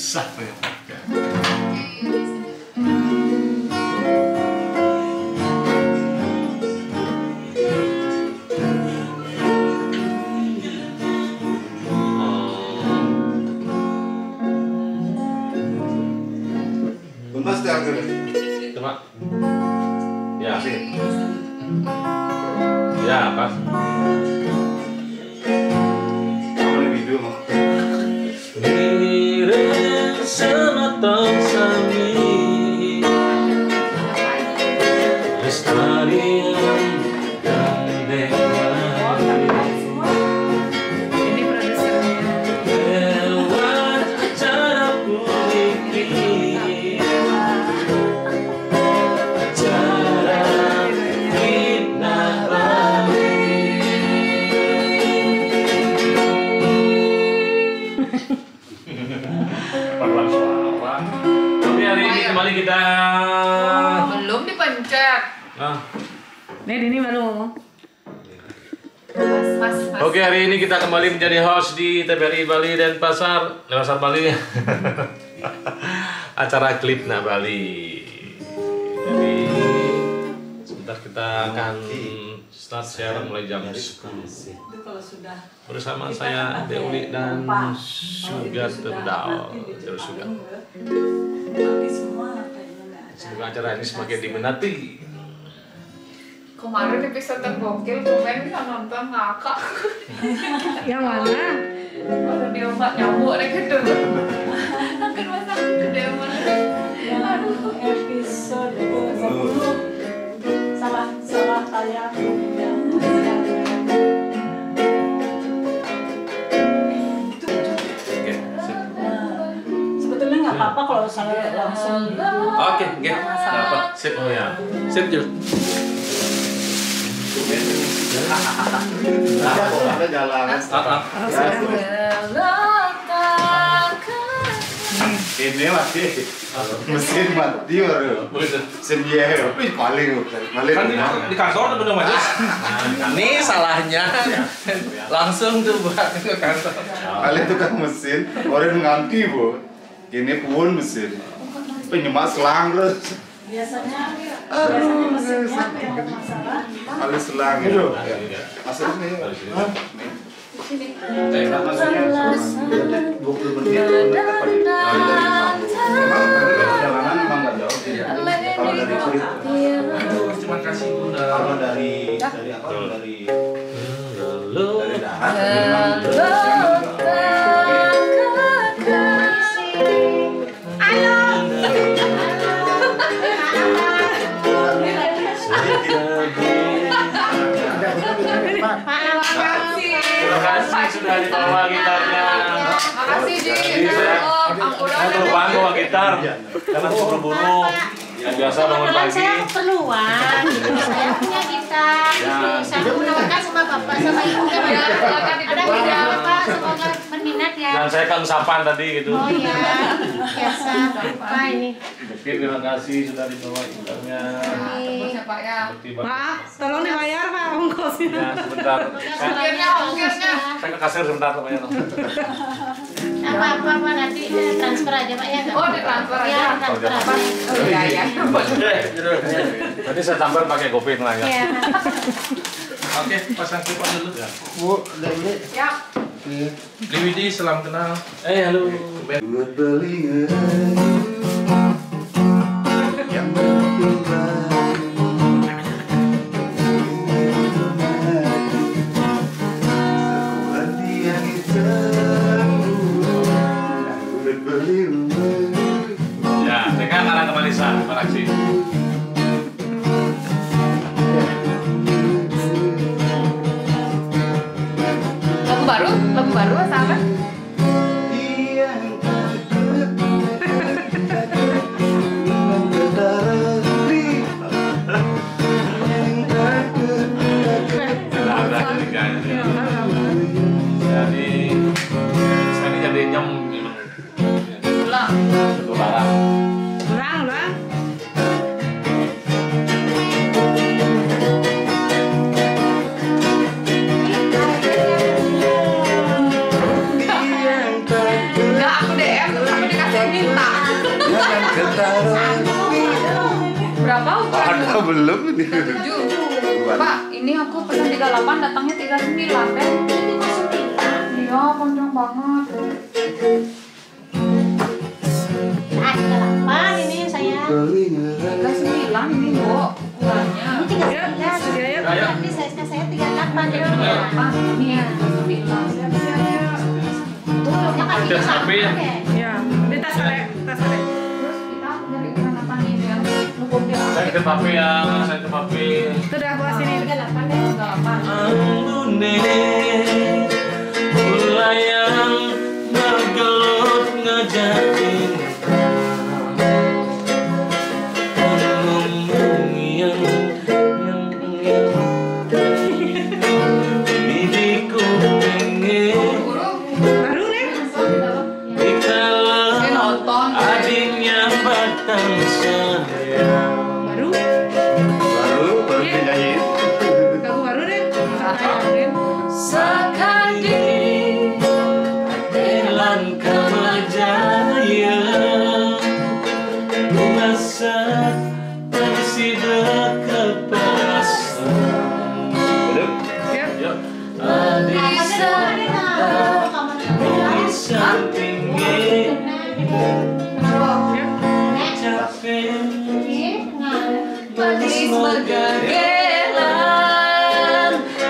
susah tuh. Mas teater. Coba. Ya. Ya, pas. Kamu di video mah. Ngiring sematang sami lestarian gandeng Ini produsernya. lewat acara pulih acara fitnah Bali. Paduan suara. Oke, hari ini kembali kita. Belum dipencet. Nah, Nih, ini baru ngomong. Mas. oke, hari ini kita kembali menjadi host di TVRI Bali dan Pasar Bali. Acara Klipna Bali. Jadi sebentar kita akan start siaran mulai jam 10. Kalau sudah Bersama saya Deuli dan Sugar Tendal. Terus juga. mati semua kayaknya nggak ada. Semoga acara ini semakin diminati. Kemarin episode tergokil kemarin bisa nonton ngakak. Yang mana? Ada di obat nyamuk nih gitu. Tapi masa gede mana? Yang episode ke-10 salah kayak yang sebetulnya nggak apa-apa kalau saya langsung gitu. Oke, nggak apa. Sip, oh ya. Sip, Jul. Ada jalan. Ini mati. Mesin mati baru. Mesin dia. Wih, paling. Kan di kantor tuh bener Mas. Ini salahnya langsung tuh buat ke kantor. Kali tukang mesin, orang nganti bu. Ini pun mesin. Penyemak selang terus. Biasanya mesinnya yang bermasalah. Kali selang itu. Masuk ini. Kita masuknya 20 menit. Perjalanan memang nggak jauh. Kalau dari Terima kasih Bunda. kalau dari apa? Dari darat. Terima kasih sudah dibawa gitarnya. Makasih Ji. Ampunan. Saya kelupaan bawa gitar karena buru-buru. Yang biasa bangun pagi. Saya keperluan, saya punya gitar, saya menawarkan sama bapak sama ibu kan Ya, silakan di ada depan. video bapak, semoga berminat ya. Dan saya kan usapan tadi gitu. Oh iya, biasa lupa ini. Oke, terima kasih sudah dibawa gitarnya. Bosnya Pak ya. Maaf, tolong dibayar Pak ongkosnya. Ya, sebentar. Ongkirnya. Saya ke kasir sebentar namanya. Apa nanti transfer aja Pak ya. Oh, ditransfer aja. Ya, transfer aja. Oh iya ya. Nanti saya tambah pakai kopi lah ya. Ya. Oke, pasang klip dulu. Ya. Bu, Dewi. Ya. DVD salam kenal. Halo. Buat belingan yang berpindah sebulan dia hitam buat belingan. Ya, tekan arah kemanisan, beraksi. Lagu baru apa apa? Jadi sekarang jadi jam Pulang. Lebaran. Ulang. belum ini. 7. Pak, ini aku pesan 38 datangnya 39 deh. Ini kok 9. Iya, panjang banget. Ah, 38 ini saya. 39 ini, Bu. Ukurannya. Ini 39. Ya. Tapi size-nya saya 38 ya. Ah, ini ya 9. Siap-siap. Turunnya kan Udah sama sampai ya? deh. Ya, di tas ada. Terus kita dari ukuran apa nih yang nukumnya? Saya ke papi ya, saya ke papi. Sudah gua sini. 38 deh. 38. Ambune layang bergelut ngejatin bibiku pengen Baru nih. dikala Nonton. adiknya batang sayang. Baru. Baru dinyanyiin. Lagu baru nih. Sayangin. Sakadi telan kamajaya masa tersida kepasan Belum. Ya. Yuk. Adisa di sampingnya Ya. capek Manis bergegelan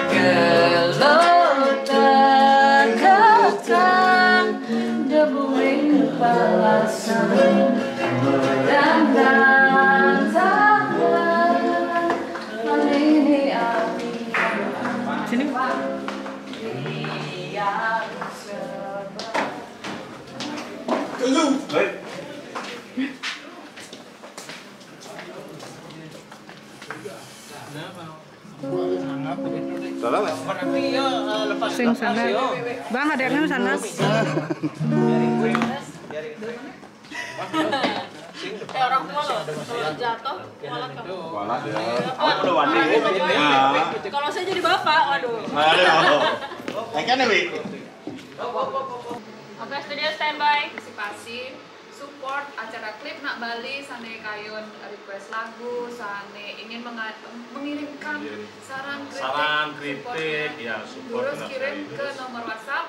gelotan kekang debuing balasan dan tangan melini api Sini. yang serba. Baik. Salah Mas. Sing sana. Bang, ada yang sana. Orang tua loh, kalau jatuh malah kamu. Malah ya. Aku udah wani. Kalau saya jadi bapak, waduh. Aduh. Kan Wi. Oke, studio standby. Partisipasi, support acara klip Nak Bali, sane kayun request lagu, sane ingin mengirimkan saran kritik, ya support Terus benar kirim sekali. ke nomor WhatsApp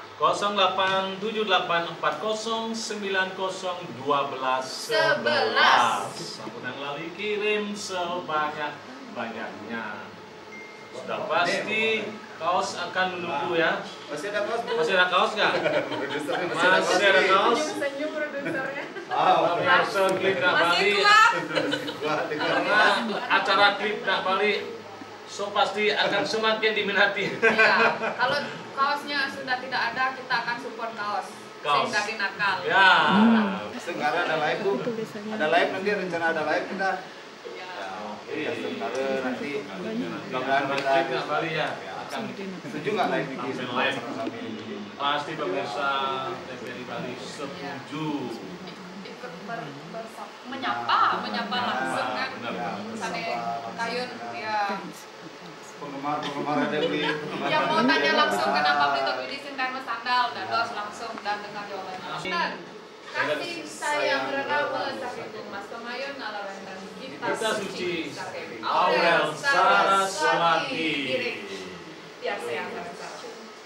087840901211. Sambutan lali kirim sebanyak-banyaknya. Sudah pasti kaos akan menunggu ya. Masih ada kaos, Bu? Masih ada kaos nggak? Produsernya Masih ada kaos. senyum produsernya. Pemirsa klip Nak Bali. Karena acara klip Nak Bali so pasti akan semakin diminati. Ya, kalau kaosnya sudah tidak ada, kita akan support kaos. Kaos. Sehingga dinakal. Ya. Sekarang ada live, Bu. Ada live nanti, rencana ada live kita. Iya, sementara nanti mudah-mudahan kita klip Nak Bali ya. Akan setuju nggak live ini? tampil live. Pasti pemirsa TVRI Bali setuju. Ikut menyapa langsung kan. Benar. Sane kayun ya. Penggemar ada beli. Yang mau tanya langsung kenapa beli topi di Sintarno sandal, dados langsung dan dengar jawabannya. Dan kasih sayang renama sakitung Mas Kemayon alawendan Kita suci Aurel Saraswati. Biasa yang Saraswati.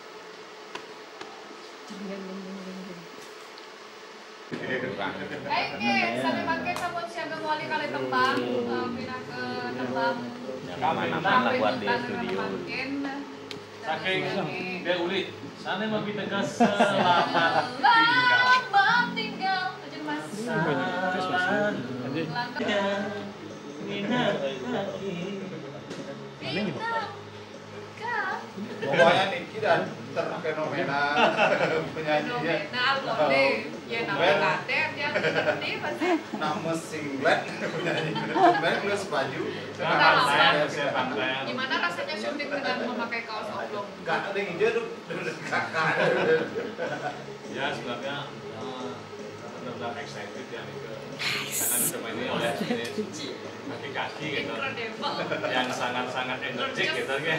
Oke, sampai pakai sabun siaga wali kali tembang, pindah ke tembang. aman-aman lah buat di studio. Saking dia uli, sana mau kita ke selamat tinggal. Selamat tinggal, tujuan masa. Pokoknya Niki dan terfenomena penyanyinya. Fenomenal boleh, ya nama kader yang seperti pasti. Nama singlet penyanyi. Sebenarnya plus baju. Gimana rasanya syuting dengan memakai kaos oblong? Gak ada yang hijau tuh. Kakak. Ya sebenarnya benar-benar excited ya nih karena ditemani oleh kaki-kaki gitu yang sangat-sangat energik gitu kan.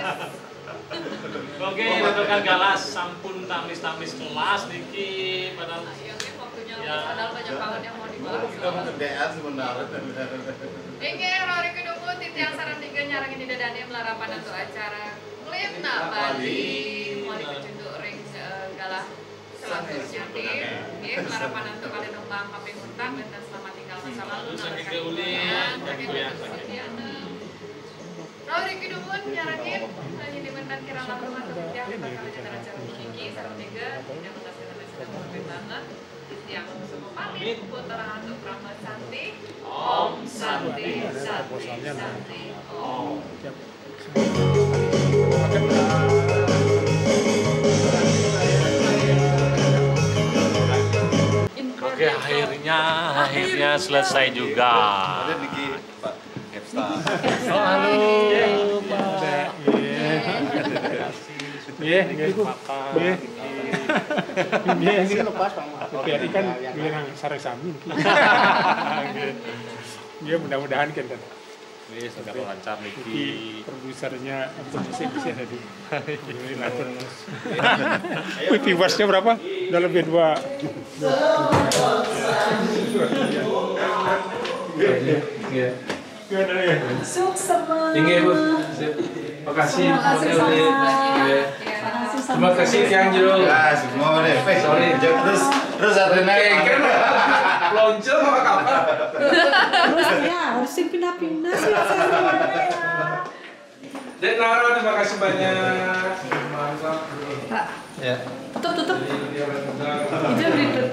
Oke, rekan galas sampun tamis-tamis kelas Niki padahal Akhirnya waktunya Ya. padahal banyak banget yang mau dibahas. Kita mau kerjaan sebenarnya. Ini hari kedua yang sarang tiga nyarang ini dadane melarapan untuk acara klip nak Bali mau dikecunduk ring galah selanjutnya di melarapan untuk kalian numpang kaping utang dan selamat tinggal bersama Riki Dumun nyarangin hanya dimentan kira lalu masuk yang bakal acara Kiki sarang tiga yang mengasihkan sedang banget yang semua pamit putaran untuk Brahma Santi Om Santi Santi Santi Om. Oke, akhirnya selesai juga. Ada Niki Pak Hepsta. Oh, halo Pak. Iya, ini lepas Bang. Biar kan bilang sarang samin. Ya mudah-mudahan kan. Ini sudah lancar Niki. Produsernya bisa tadi. Viewers-nya berapa? Udah lebih 2. Sukses. Tinggi Bu. Makasih. Terima kasih Kang Jo. Ya, semua deh. Sorry. Terus ada naik. Kan loncer sama kapal. Terus ya harus pindah-pindah sih saya. Dan Nara, terima kasih banyak. Mantap. Ya. Tutup. Itu berikut.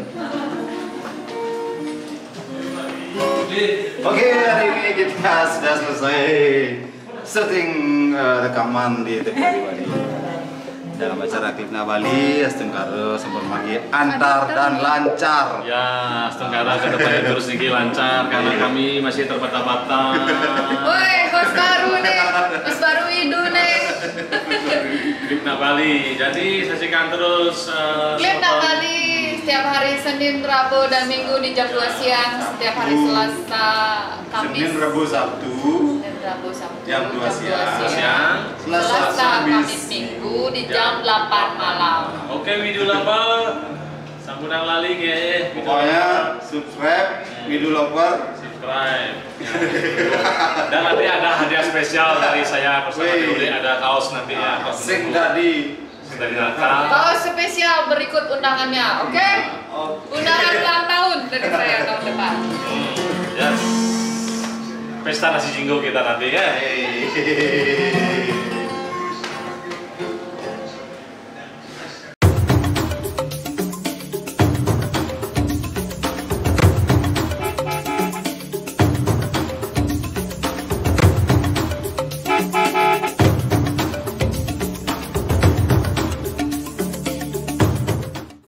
Oke, hari ini kita sudah selesai syuting rekaman di TPD Bali. Dalam acara Klipna Bali, Astengkara sempurna magi antar dan lancar. Ya, Astengkara ke depannya terus Niki lancar karena kami masih terbata-bata. Woi, bos baru nih, bos baru Idu nih. Klipna Bali. Jadi saksikan terus Klipna Bali setiap hari Senin, Rabu, dan Minggu di jam 2 siang. Setiap hari Selasa, Kamis. Senin, Rabu, Sabtu. Dan Rabu, Sabtu. Jam 2 siang. siang. Selasa, Kamis, Minggu di jam 8 malam. Oke, video lover. Sambunan lali ya. Pokoknya subscribe, video lover. Subscribe. Dan nanti ada hadiah spesial dari saya bersama Duli, ada kaos nanti ya. Sing tadi. Dari Natal. Kaos spesial berikut undangannya, oke? Undangan ulang tahun dari saya tahun depan. Yes. Pesta nasi jinggo kita nanti ya.